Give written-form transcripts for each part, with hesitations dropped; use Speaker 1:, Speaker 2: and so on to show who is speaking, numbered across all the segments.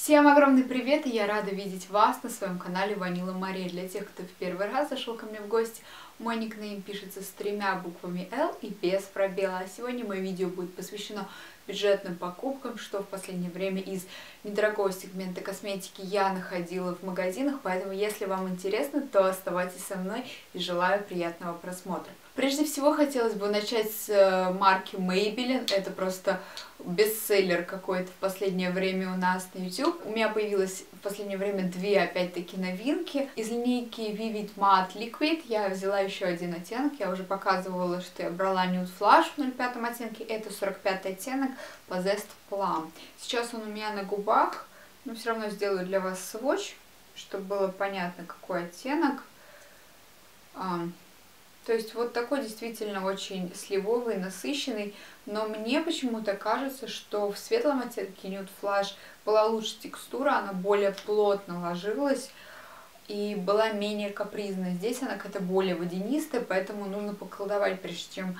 Speaker 1: Всем огромный привет, и я рада видеть вас на своем канале Vanilla Maria. Для тех, кто в первый раз зашел ко мне в гости, мой никнейм пишется с 3 буквами L и без пробела. А сегодня мое видео будет посвящено бюджетным покупкам, что в последнее время из недорогого сегмента косметики я находила в магазинах. Поэтому, если вам интересно, то оставайтесь со мной и желаю приятного просмотра. Прежде всего, хотелось бы начать с марки Maybelline. Это просто бестселлер какой-то в последнее время у нас на YouTube. У меня появилось в последнее время две, опять-таки, новинки. Из линейки Vivid Matte Liquid я взяла еще один оттенок. Я уже показывала, что я брала Nude Flush в 05 оттенке. Это 45 оттенок Possessed Plum. Сейчас он у меня на губах, но все равно сделаю для вас свотч, чтобы было понятно, какой оттенок. То есть вот такой действительно очень сливовый, насыщенный, но мне почему-то кажется, что в светлом оттенке Nude Flush была лучше текстура, она более плотно ложилась и была менее капризная. Здесь она какая-то более водянистая, поэтому нужно поколдовать, прежде чем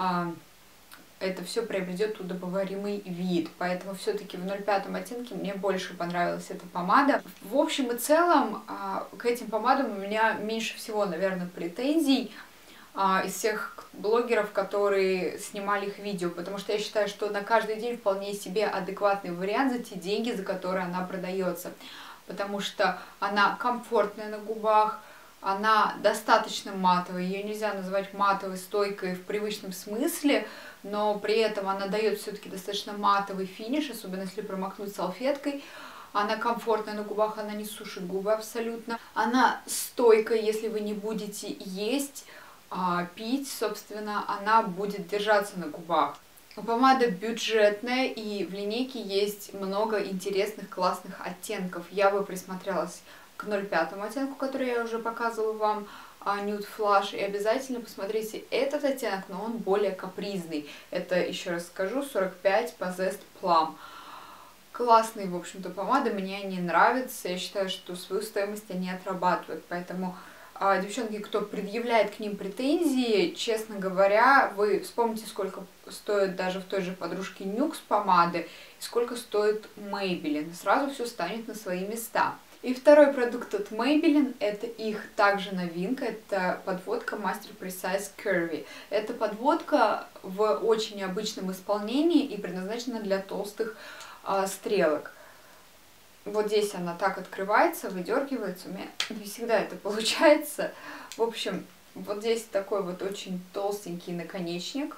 Speaker 1: это все приобретет удобоваримый вид. Поэтому все-таки в 05 оттенке мне больше понравилась эта помада. В общем и целом к этим помадам у меня меньше всего, наверное, претензий из всех блогеров, которые снимали их видео, потому что я считаю, что на каждый день вполне себе адекватный вариант за те деньги, за которые она продается, потому что она комфортная на губах, она достаточно матовая, ее нельзя назвать матовой, стойкой в привычном смысле, но при этом она дает все-таки достаточно матовый финиш, особенно если промокнуть салфеткой. Она комфортная на губах, она не сушит губы абсолютно, она стойкая, если вы не будете есть, пить, собственно, она будет держаться на губах. Помада бюджетная, и в линейке есть много интересных, классных оттенков. Я бы присмотрелась к 05 оттенку, который я уже показывала вам, Nude Flush, и обязательно посмотрите этот оттенок, но он более капризный. Это, еще раз скажу, 45 Possessed Plum. Классные, в общем-то, помады, мне они нравятся. Я считаю, что свою стоимость они отрабатывают, поэтому девчонки, кто предъявляет к ним претензии, честно говоря, вы вспомните, сколько стоит даже в той же подружке Nuxe помады и сколько стоит Maybelline. Сразу все станет на свои места. И второй продукт от Maybelline, это их также новинка, это подводка Master Precise Curvy. Это подводка в очень необычном исполнении и предназначена для толстых стрелок. Вот здесь она так открывается, выдергивается. У меня не всегда это получается. В общем, вот здесь такой вот очень толстенький наконечник.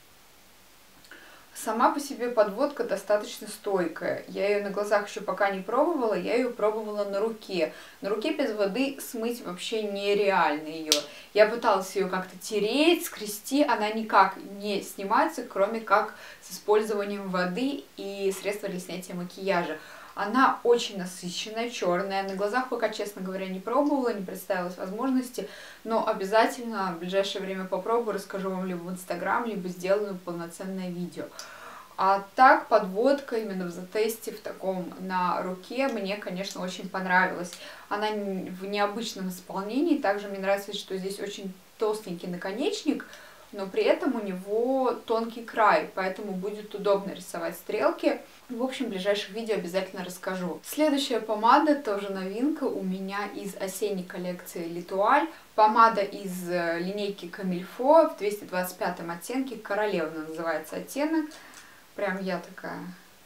Speaker 1: Сама по себе подводка достаточно стойкая. Я ее на глазах еще пока не пробовала, я ее пробовала на руке. На руке без воды смыть вообще нереально ее. Я пыталась ее как-то тереть, скрести, она никак не снимается, кроме как с использованием воды и средства для снятия макияжа. Она очень насыщенная, черная. На глазах пока, честно говоря, не пробовала, не представилась возможности, но обязательно в ближайшее время попробую, расскажу вам либо в Инстаграм, либо сделаю полноценное видео. А так, подводка именно в затесте в таком на руке мне, конечно, очень понравилась. Она в необычном исполнении. Также мне нравится, что здесь очень толстенький наконечник, но при этом у него тонкий край, поэтому будет удобно рисовать стрелки. В общем, в ближайших видео обязательно расскажу. Следующая помада, тоже новинка у меня из осенней коллекции L'Etoile. Помада из линейки Камильфо в 225 оттенке, Королева называется оттенок. Прям я такая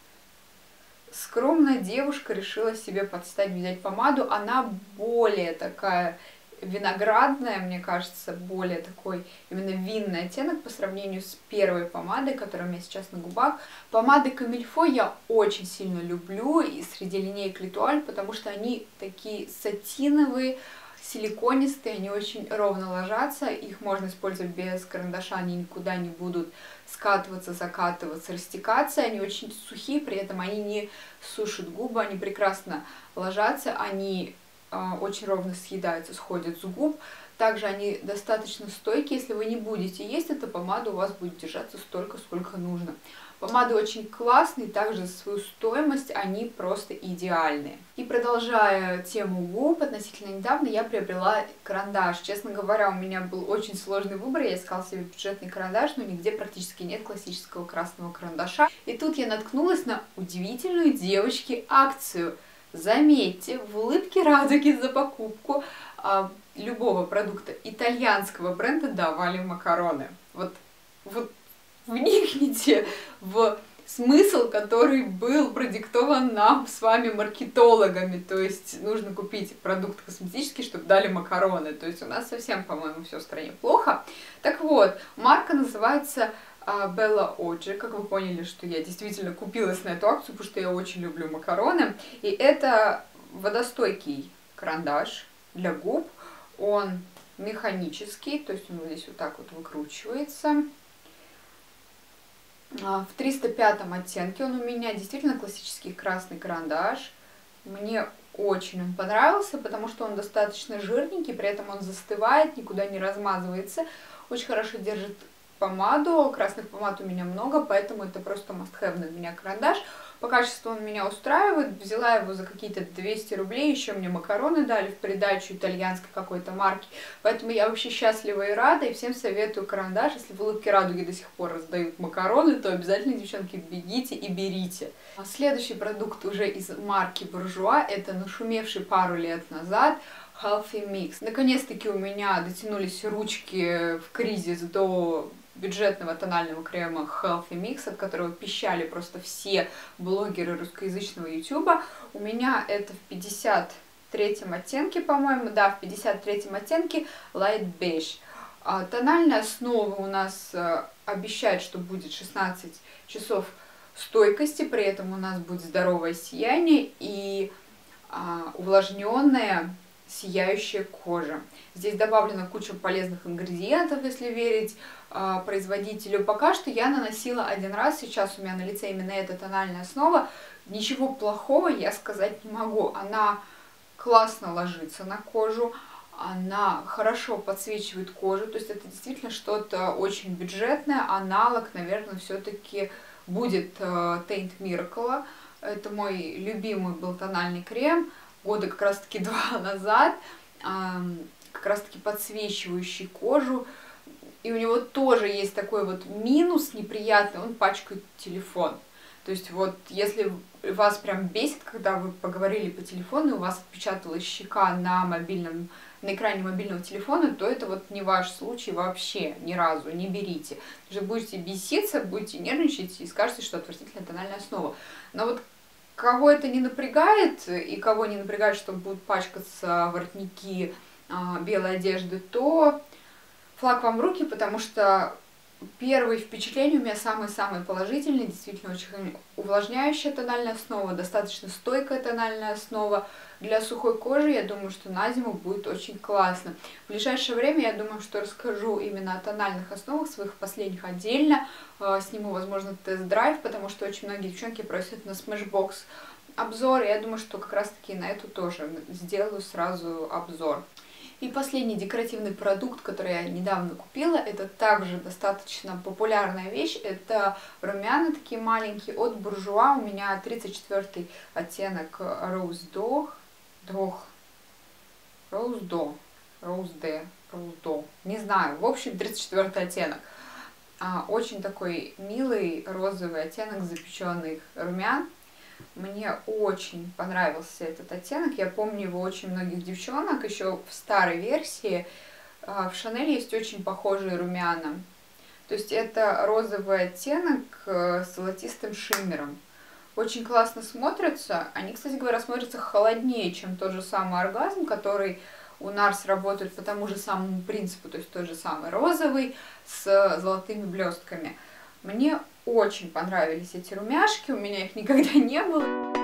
Speaker 1: скромная девушка решила себе под стать взять помаду. Она более такая виноградная, мне кажется, более такой именно винный оттенок по сравнению с первой помадой, которая у меня сейчас на губах. Помады Камильфо я очень сильно люблю и среди линеек L'Etoile, потому что они такие сатиновые, силиконистые, они очень ровно ложатся, их можно использовать без карандаша, они никуда не будут скатываться, закатываться, растекаться, они очень сухие, при этом они не сушат губы, они прекрасно ложатся, они очень ровно съедаются, сходят с губ. Также они достаточно стойкие. Если вы не будете есть эту помаду, у вас будет держаться столько, сколько нужно. Помады очень классные, также за свою стоимость они просто идеальные. И продолжая тему губ, относительно недавно я приобрела карандаш. Честно говоря, у меня был очень сложный выбор, я искала себе бюджетный карандаш, но нигде практически нет классического красного карандаша. И тут я наткнулась на удивительную, девочки, акцию. заметьте, в улыбке радуги за покупку любого продукта итальянского бренда давали макароны. Вот вникните в смысл, который был продиктован нам с вами маркетологами. То есть нужно купить продукт косметический, чтобы дали макароны. То есть у нас совсем, по-моему, все в стране плохо. Так вот, марка называется Bella Oggi. Как вы поняли, что я действительно купилась на эту акцию, потому что я очень люблю макароны. И это водостойкий карандаш для губ. Он механический, то есть он вот здесь вот так вот выкручивается. В 305 оттенке он у меня, действительно классический красный карандаш. Мне очень он понравился, потому что он достаточно жирненький, при этом он застывает, никуда не размазывается. Очень хорошо держит помаду, красных помад у меня много, поэтому это просто must-have для меня карандаш. По качеству он меня устраивает, взяла его за какие-то 200 рублей, еще мне макароны дали в придачу итальянской какой-то марки, поэтому я вообще счастлива и рада, и всем советую карандаш. Если в улыбке радуги до сих пор раздают макароны, то обязательно, девчонки, бегите и берите. Следующий продукт уже из марки Bourjois, это нашумевший пару лет назад Healthy Mix. Наконец-таки у меня дотянулись ручки в кризис до бюджетного тонального крема Healthy Mix, от которого пищали просто все блогеры русскоязычного ютуба. У меня это в 53-м оттенке, по-моему, да, в 53-м оттенке Light Beige. Тональная основа у нас обещает, что будет 16 часов стойкости, при этом у нас будет здоровое сияние и увлажненная сияющая кожа. Здесь добавлена куча полезных ингредиентов, если верить производителю. Пока что я наносила один раз, сейчас у меня на лице именно эта тональная основа. Ничего плохого я сказать не могу. Она классно ложится на кожу, она хорошо подсвечивает кожу, то есть это действительно что-то очень бюджетное. Аналог, наверное, все-таки будет Taint Miracle. Это мой любимый был тональный крем. Года как раз-таки 2 назад, как раз-таки подсвечивающий кожу. И у него тоже есть такой вот минус неприятный, он пачкает телефон. То есть вот если вас прям бесит, когда вы поговорили по телефону, и у вас отпечаталась щека на экране мобильного телефона, то это вот не ваш случай вообще, ни разу, не берите. Вы будете беситься, будете нервничать и скажете, что отвратительная тональная основа. Но вот кого это не напрягает, и кого не напрягает, что будут пачкаться воротники белой одежды, то флаг вам в руки, потому что первые впечатления у меня самые-самые положительные. Действительно очень увлажняющая тональная основа, достаточно стойкая тональная основа. Для сухой кожи, я думаю, что на зиму будет очень классно. В ближайшее время, я думаю, что расскажу именно о тональных основах своих последних отдельно. Сниму, возможно, тест-драйв, потому что очень многие девчонки просят на Smashbox обзор. Я думаю, что как раз-таки на эту тоже сделаю сразу обзор. И последний декоративный продукт, который я недавно купила, это также достаточно популярная вещь. Это румяна такие маленькие от Bourjois. У меня 34-й оттенок Rose Do, не знаю, в общем 34-й оттенок. Очень такой милый розовый оттенок запеченных румян. Мне очень понравился этот оттенок. Я помню его очень многих девчонок. Еще в старой версии в Шанель есть очень похожие румяна. То есть это розовый оттенок с золотистым шиммером. Очень классно смотрятся. Они, кстати говоря, смотрятся холоднее, чем тот же самый оргазм, который у Nars работает по тому же самому принципу. То есть тот же самый розовый с золотыми блестками. Мне очень понравились эти румяшки, у меня их никогда не было.